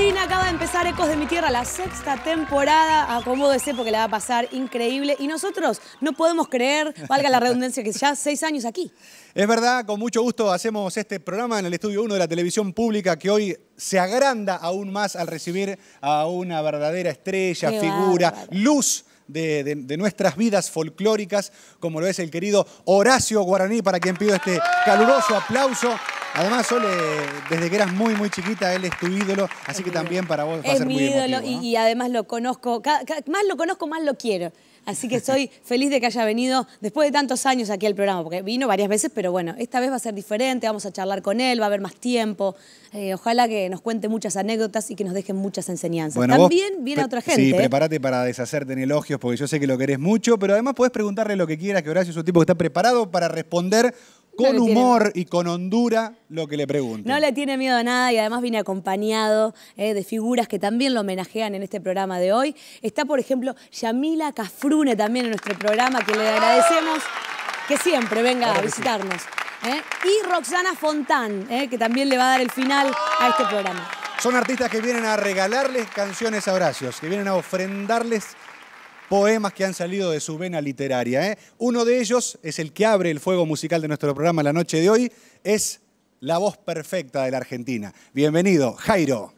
Argentina acaba de empezar Ecos de mi Tierra, la sexta temporada. Acomódese porque la va a pasar increíble. Y nosotros no podemos creer, valga la redundancia, que ya 6 años aquí. Es verdad, con mucho gusto hacemos este programa en el Estudio 1 de la televisión pública que hoy se agranda aún más al recibir a una verdadera estrella, figura, luz de nuestras vidas folclóricas, como lo es el querido Horacio Guaraní, para quien pido este caluroso aplauso. Además, Sole, desde que eras muy, muy chiquita, él es tu ídolo, así que también para vos va a ser muy emotivo. Es mi ídolo, ¿no? y además lo conozco, más lo conozco, más lo quiero. Así que estoy feliz de que haya venido después de tantos años aquí al programa, porque vino varias veces, pero bueno, esta vez va a ser diferente, vamos a charlar con él, va a haber más tiempo. Ojalá que nos cuente muchas anécdotas y que nos dejen muchas enseñanzas. Bueno, también viene otra gente. Sí, prepárate para deshacerte en elogios, porque yo sé que lo querés mucho, pero además podés preguntarle lo que quieras, que Horacio es un tipo que está preparado para responder con humor y con hondura lo que le pregunten. No le tiene miedo a nada y además viene acompañado de figuras que también lo homenajean en este programa de hoy. Está, por ejemplo, Yamila Cafrune también en nuestro programa, que le agradecemos que siempre venga a visitarnos. Y Roxana Fontán, que también le va a dar el final a este programa. Son artistas que vienen a regalarles canciones a Horacio, que vienen a ofrendarles poemas que han salido de su vena literaria. Uno de ellos es el que abre el fuego musical de nuestro programa la noche de hoy. Es la voz perfecta de la Argentina. Bienvenido, Jairo.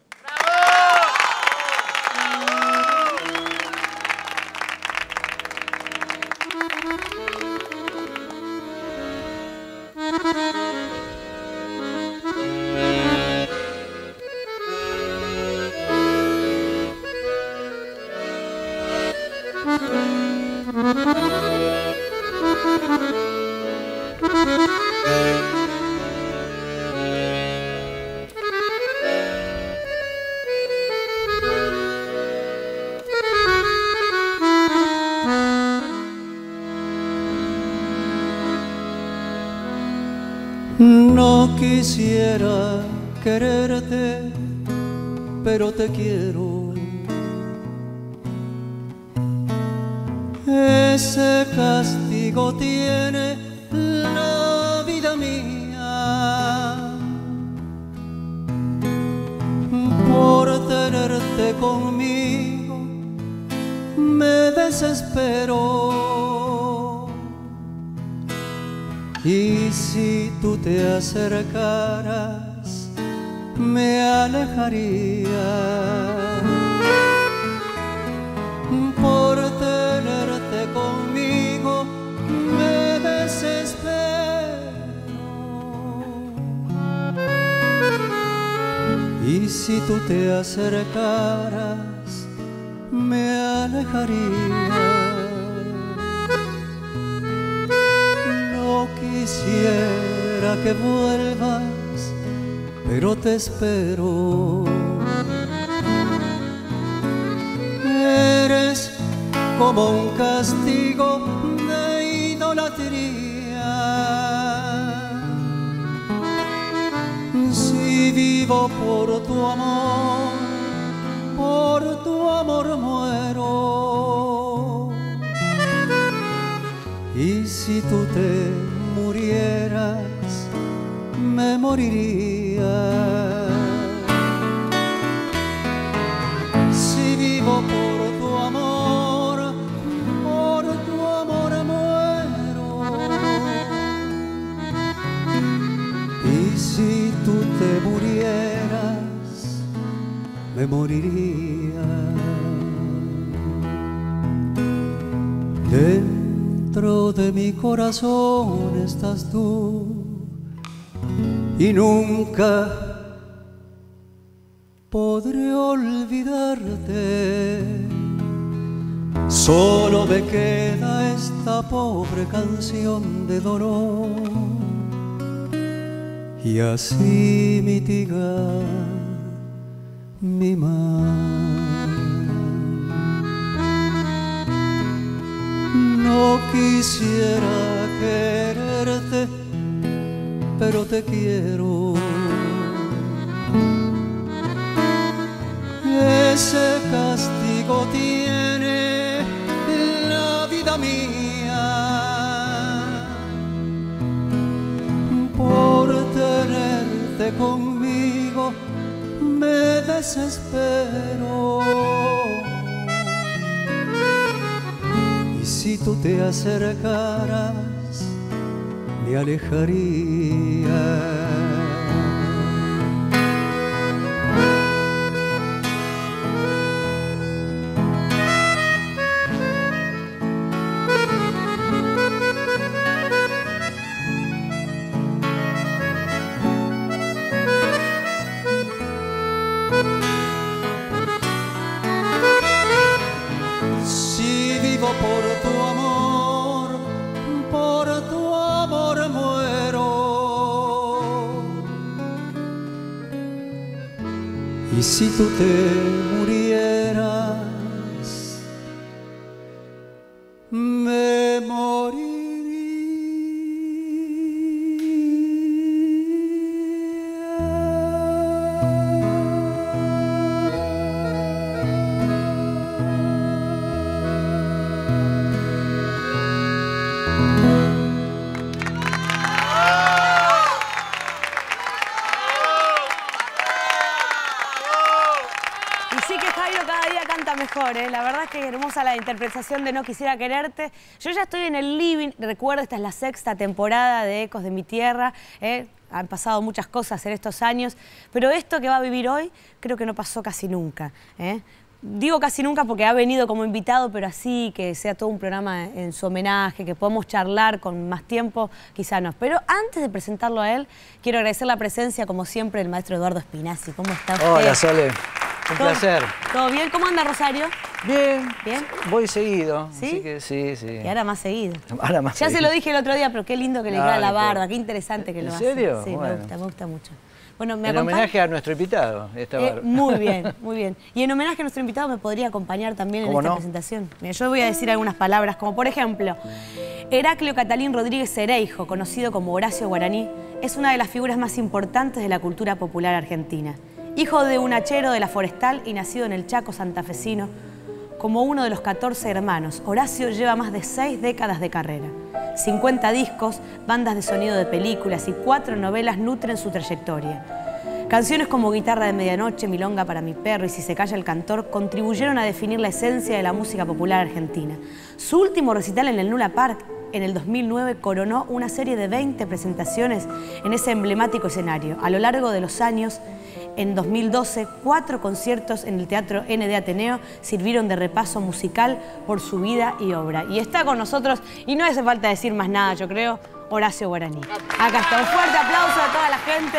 No quisiera quererte, pero te quiero. Ese castigo tiene la vida mía. Por tenerte conmigo me desespero. Y si tú te acercaras, me alejaría. Por tenerte conmigo, me desespero. Y si tú te acercaras, me alejaría. No quisiera que vuelvas, pero te espero. Eres como un castigo de idolatría. Si vivo por tu amor muero. Y si tú te murieras, me moriría. Si vivo por tu amor muero. Y si tú te murieras, me moriría. Dentro de mi corazón estás tú y nunca podré olvidarte. Solo me queda esta pobre canción de dolor y así mitigar mi mal. No quisiera quererte, pero te quiero. Ese castigo tiene la vida mía. Por tenerte conmigo me desespero. Y si tú te acercaras, me alejaría. Por tu amor muero. Y si tú te murieras, me moriría. Mejor, ¿eh? La verdad es que es hermosa la interpretación de No Quisiera Quererte. Yo ya estoy en el living, recuerda, esta es la 6ª temporada de Ecos de mi Tierra, ¿eh? Han pasado muchas cosas en estos años, pero esto que va a vivir hoy creo que no pasó casi nunca, ¿eh? Digo casi nunca porque ha venido como invitado, pero así, que sea todo un programa en su homenaje, que podamos charlar con más tiempo, quizá no. Pero antes de presentarlo a él, quiero agradecer la presencia, como siempre, del maestro Eduardo Spinazzi. ¿Cómo está usted? Hola, Sole. Un placer. ¿Todo bien? ¿Cómo anda, Rosario? Bien. ¿Bien? Voy seguido. ¿Sí? Así que sí, sí. Y ahora más seguido. Ahora más ya seguido. se lo dije el otro día, pero qué lindo que le queda la barba, qué interesante que lo hace. ¿En serio? Sí, bueno. me gusta mucho. Bueno, ¿me en homenaje a nuestro invitado, esta barba. Muy bien, muy bien. Y en homenaje a nuestro invitado me podría acompañar también en esta presentación. Mira, yo voy a decir algunas palabras, como por ejemplo, Heraclio Catalín Rodríguez Cereijo, conocido como Horacio Guaraní, es una de las figuras más importantes de la cultura popular argentina. Hijo de un hachero de la Forestal y nacido en el Chaco santafesino, como uno de los 14 hermanos, Horacio lleva más de 6 décadas de carrera. 50 discos, bandas de sonido de películas y 4 novelas nutren su trayectoria. Canciones como Guitarra de Medianoche, Milonga para mi perro y Si se calla el cantor contribuyeron a definir la esencia de la música popular argentina. Su último recital en el Luna Park, en el 2009, coronó una serie de 20 presentaciones en ese emblemático escenario. A lo largo de los años, en 2012, 4 conciertos en el Teatro N de Ateneo sirvieron de repaso musical por su vida y obra. Y está con nosotros, y no hace falta decir más nada, yo creo, Horacio Guaraní. Acá está, un fuerte aplauso a toda la gente.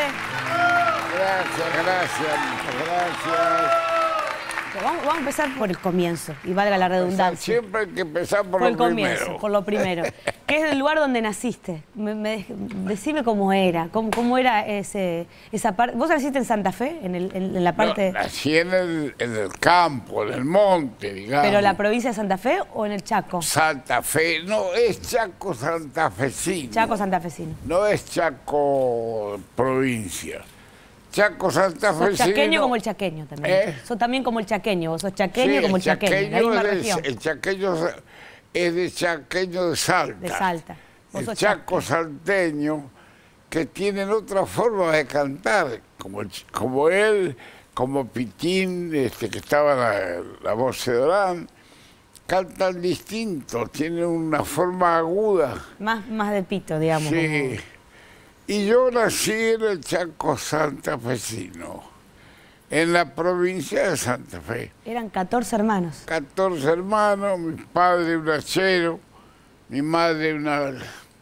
Gracias, muchas gracias. Vamos a empezar por el comienzo, y valga la redundancia. Siempre hay que empezar por lo comienzo, primero. por lo primero. ¿Qué es el lugar donde naciste? Decime cómo era, cómo era esa parte. ¿Vos naciste en Santa Fe, en la parte...? No, nací en el campo, en el monte, digamos. ¿Pero la provincia de Santa Fe o en el Chaco? Santa Fe, no, es Chaco santafesino. Chaco santafesino. No es Chaco provincia. Chaco santafesino. Sos chaqueño como el chaqueño también. Sos también como el chaqueño, vos sos chaqueño como el chaqueño, la misma región. El chaqueño es de chaqueño de Salta. De Salta. El chaco salteño, que tienen otra forma de cantar, como él, como Pitín, que estaba la voz de Orán, cantan distinto, tienen una forma aguda. Más de pito, digamos. Sí. Como... Y yo nací en el Chaco santafesino, en la provincia de Santa Fe. Eran 14 hermanos. 14 hermanos, mi padre un hachero, mi madre una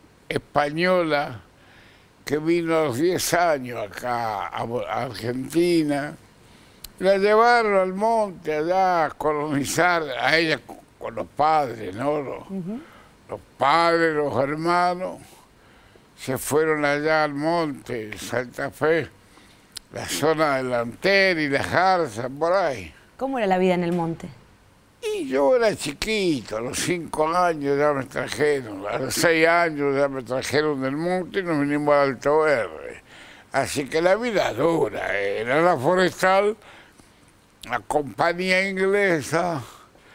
española que vino a los 10 años acá a Argentina. La llevaron al monte allá a colonizar, a ella con los padres, ¿no? Los padres, los hermanos, se fueron allá al monte, Santa Fe, la zona delantera y la Jarza, por ahí. ¿Cómo era la vida en el monte? Y yo era chiquito, a los 5 años ya me trajeron, a los 6 años ya me trajeron del monte y nos vinimos al Alto Verde. Así que la vida dura, era la Forestal, la compañía inglesa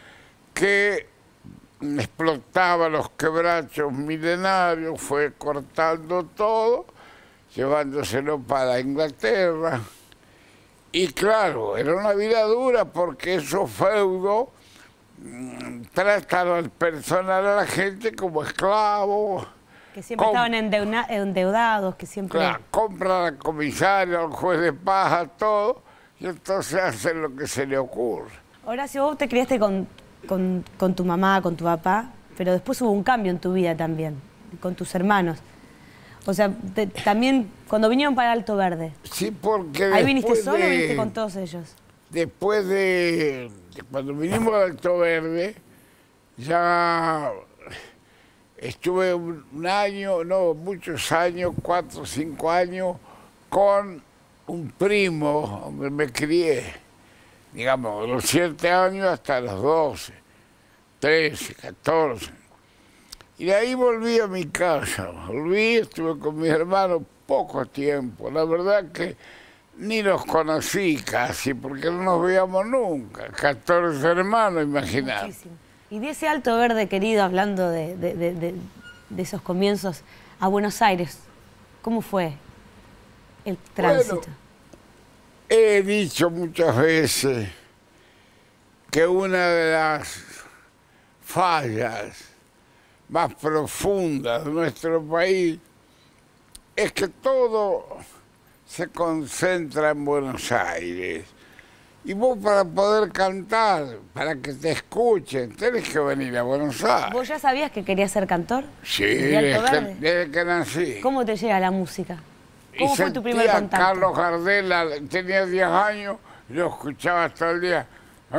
que explotaba los quebrachos milenarios, fue cortando todo, llevándoselo para Inglaterra. Y claro, era una vida dura porque esos feudos tratan al personal, a la gente como esclavos. Que siempre estaban endeudados, que siempre... Claro, compran al comisario, al juez de paz, todo, y entonces hacen lo que se le ocurre. Horacio, vos te criaste con tu mamá, con tu papá, pero después hubo un cambio en tu vida también, con tus hermanos. O sea, también cuando vinieron para Alto Verde. Sí, porque ¿Ahí viniste solo o viniste con todos ellos? Después de cuando vinimos a Alto Verde, ya estuve un año, no, muchos años, 4 o 5 años, con un primo, donde me crié, digamos, de los 7 años hasta los 12, 13, 14. Y de ahí volví a mi casa, estuve con mis hermanos poco tiempo, la verdad que ni los conocí casi, porque no nos veíamos nunca, 14 hermanos, imagínate. Y de ese Alto Verde, querido, hablando de esos comienzos a Buenos Aires, ¿cómo fue el tránsito? Bueno, he dicho muchas veces que una de las fallas más profundas de nuestro país es que todo se concentra en Buenos Aires. Y vos para poder cantar, para que te escuchen, tenés que venir a Buenos Aires. ¿Vos ya sabías que querías ser cantor? Sí, desde que nací. ¿Cómo te llega la música? ¿Cómo fue tu primer contacto? Carlos Gardel, tenía 10 años, y lo escuchaba todo el día.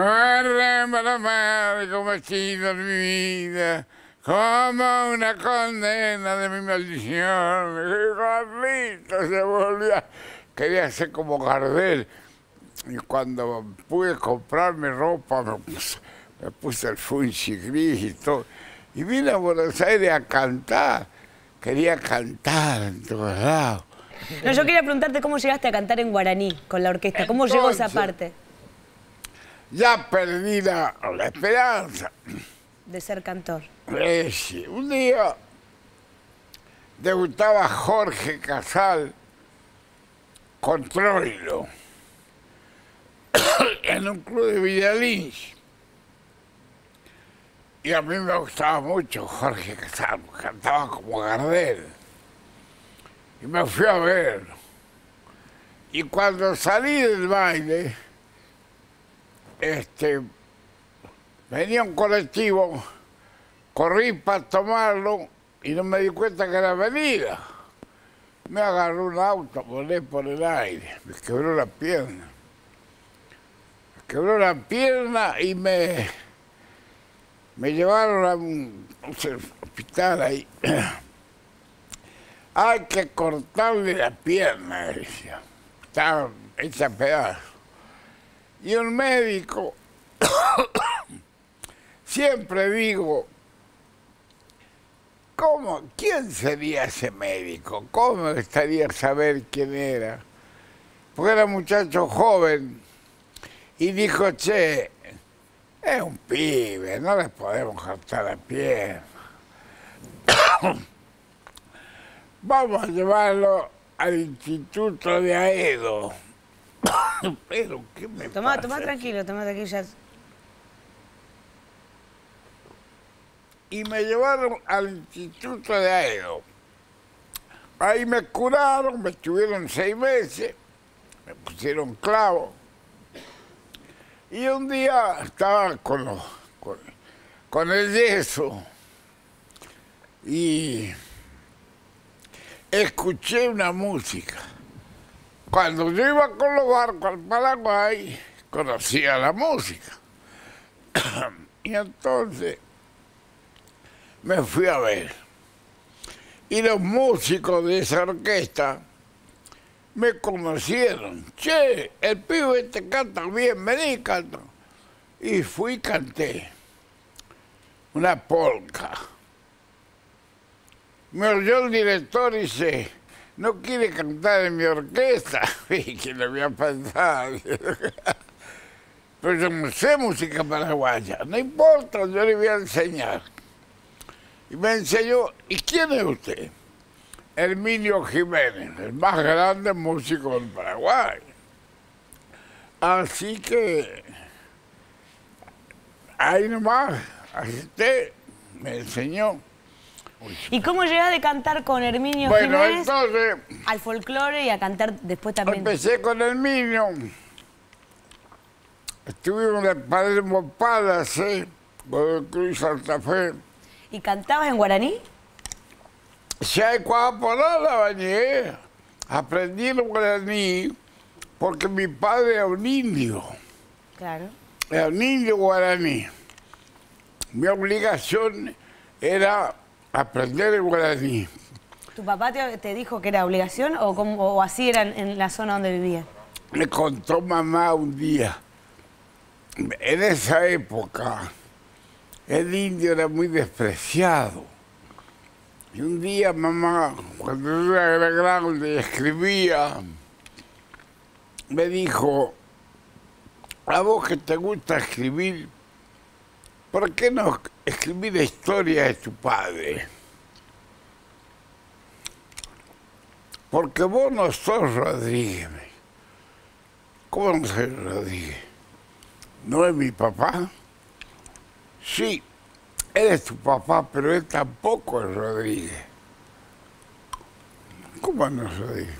Como vestido en mi vida, como una condena de mi maldición. Carlito se volvía, quería ser como Gardel. Y cuando pude comprarme ropa, me puse el funchi gris y todo. Y vine a Buenos Aires a cantar. Quería cantar en todos lados. No, yo quería preguntarte cómo llegaste a cantar en guaraní con la orquesta. ¿Cómo llegó esa parte? Ya perdí la esperanza. De ser cantor. Sí. Un día debutaba Jorge Casal con Troilo en un club de Villa Lynch. Y a mí me gustaba mucho Jorge Casal, cantaba como Gardel. Y me fui a ver. Y cuando salí del baile, venía un colectivo, corrí para tomarlo y no me di cuenta que era avenida. Me agarró un auto, volé por el aire, me quebró la pierna. Me quebró la pierna y me llevaron a un hospital ahí. Hay que cortarle la pierna, decía. Estaba hecha a pedazos. Y un médico, siempre digo, ¿quién sería ese médico? ¿Cómo me gustaría saber quién era? Porque era un muchacho joven y dijo, che, es un pibe, no le podemos cortar la pierna. Vamos a llevarlo al Instituto de Aedo. Pero, ¿qué me pasa? Tomá tranquilo ya. Y me llevaron al Instituto de Aedo. Ahí me curaron, me estuvieron 6 meses, me pusieron clavos. Y un día estaba con el yeso y escuché una música. Cuando yo iba con los barcos al Paraguay, conocía la música. Y entonces me fui a ver. Y los músicos de esa orquesta me conocieron. Che, el pibe este canta bien, vení, canta. Y fui y canté una polka. Me oyó el director y dice, ¿no quiere cantar en mi orquesta? Y que le voy a pensar. Pero yo no sé música paraguaya. No importa, yo le voy a enseñar. Y me enseñó, ¿y quién es usted? Herminio Jiménez, el más grande músico del Paraguay. Así que ahí nomás, asisté, me enseñó. ¿Y cómo llegás de cantar con Herminio Bueno, Jiménez entonces al folclore y a cantar después también? empecé con Herminio. Estuvimos en el Palermo Palace, Cruz Santa Fe. ¿Y cantabas en guaraní? Ya cuando la bañé, aprendí el guaraní porque mi padre era un indio. Claro. Era un indio guaraní. Mi obligación era aprender el guaraní. ¿Tu papá te dijo que era obligación o así era en la zona donde vivía? Me contó mamá un día. En esa época, el indio era muy despreciado. Y un día mamá, cuando yo era grande y escribía, me dijo, a vos que te gusta escribir, ¿por qué no escribir la historia de tu padre? Porque vos no sos Rodríguez. ¿Cómo no soy Rodríguez? ¿No es mi papá? Sí, él es tu papá, pero él tampoco es Rodríguez. ¿Cómo no es Rodríguez?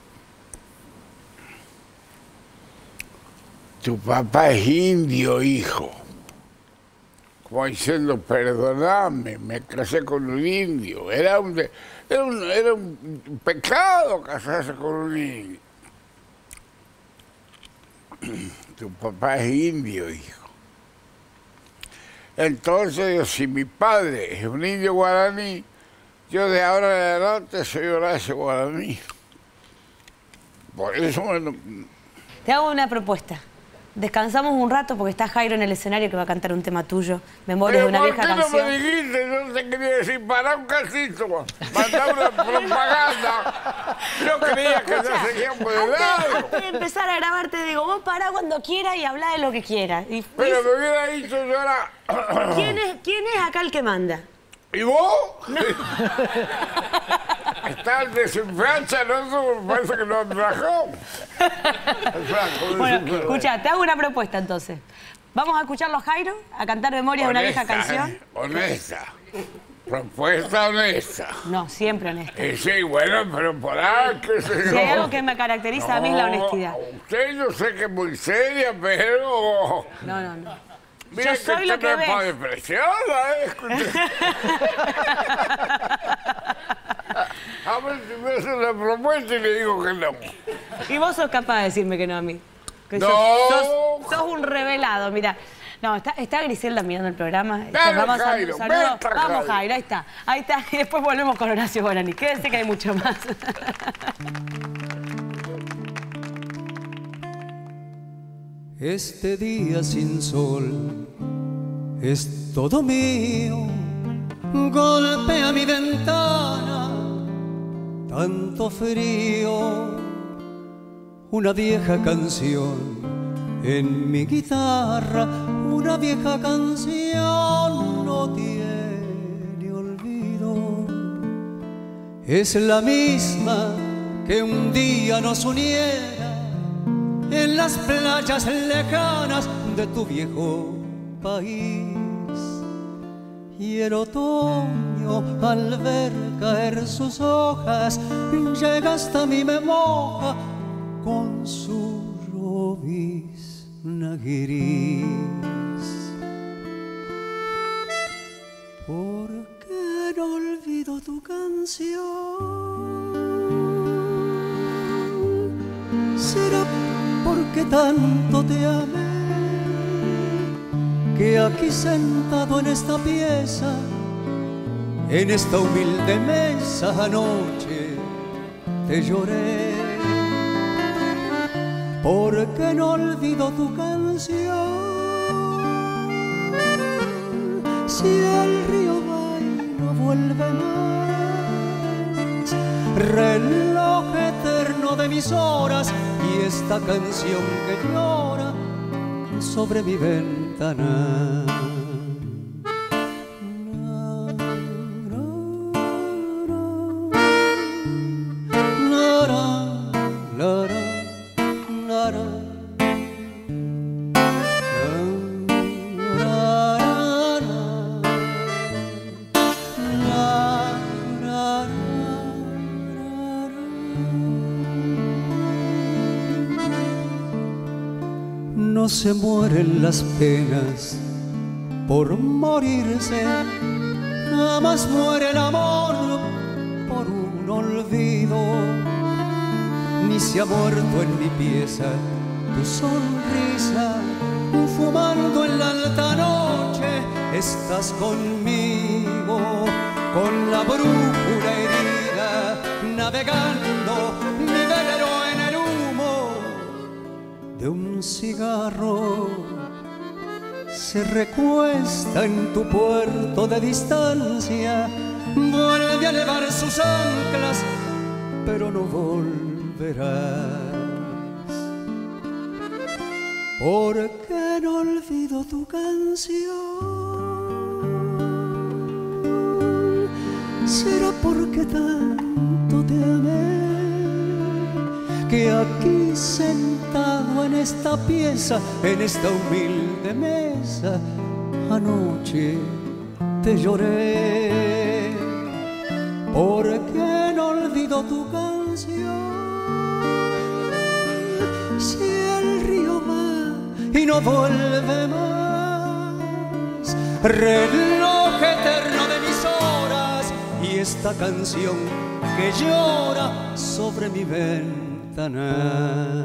Tu papá es indio, hijo. Como diciendo, perdoname, me casé con un indio. Era un pecado casarse con un indio. Tu papá es indio, hijo. Entonces, si mi padre es un indio guaraní, yo de ahora en adelante soy Horacio Guaraní. Por eso, bueno... Te hago una propuesta. Descansamos un rato porque está Jairo en el escenario que va a cantar un tema tuyo, Memorias de una vieja canción. ¿Por qué no me dijiste? Yo te quería decir, pará un casito, mandá una propaganda. Yo creía que no seguían por el lado. Antes de empezar a grabar te digo, vos pará cuando quieras y habla de lo que quieras. Pero me hubiera dicho yo ahora... ¿Quién es acá el que manda? ¿Y vos? No. Está el desinfrancha, ¿no? Parece que lo trajo. Bueno, escucha, te hago una propuesta entonces. Vamos a escucharlo a Jairo, a cantar Memorias de una vieja canción. Honesta. Propuesta honesta. No, siempre honesta. Sí, bueno, pero por ahí, qué sé yo. Si hay algo que me caracteriza a mí es la honestidad. Usted yo sé que es muy seria, pero... No. Mira yo soy lo que ves. A ver si me hace la propuesta y le digo que no. Y vos sos capaz de decirme que no a mí. Que no. Sos un revelado, mira. No, está Griselda mirando el programa. Dale, vamos Jairo, a vamos, Jairo, ahí está. Y después volvemos con Horacio Guaraní. Quédense que hay mucho más. Este día sin sol es todo mío, golpea mi ventana, tanto frío, una vieja canción en mi guitarra, una vieja canción no tiene olvido, es la misma que un día nos uniera en las playas lejanas de tu viejo país. Y el otoño al ver caer sus hojas llega hasta mi memoria con su llovizna gris. ¿Por qué no olvido tu canción? ¿Será porque tanto te amé, que aquí sentado en esta pieza, en esta humilde mesa anoche te lloré? ¿Por qué no olvido tu canción? Si el río va y no vuelve más, reloj eterno de mis horas y esta canción que llora sobre mi ventana. No se mueren las penas por morirse, jamás muere el amor por un olvido, ni se ha muerto en mi pieza tu sonrisa. Fumando en la alta noche estás conmigo, con la brújula herida, navegando mi velero en el humo de un cigarro. Se recuesta en tu puerto de distancia, vuelve a elevar sus anclas, pero no volverás. Porque no olvido tu canción. Será porque tanto te amé, que aquí sentado en esta pieza, en esta humilde mesa, anoche te lloré. Porque no olvido tu canción. Si el río va y no vuelve más, reloj eterno de mis horas, y esta canción que llora sobre mi ventana.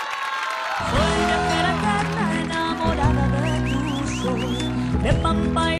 Soy viajera eterna enamorada de tus ojos, de Pampa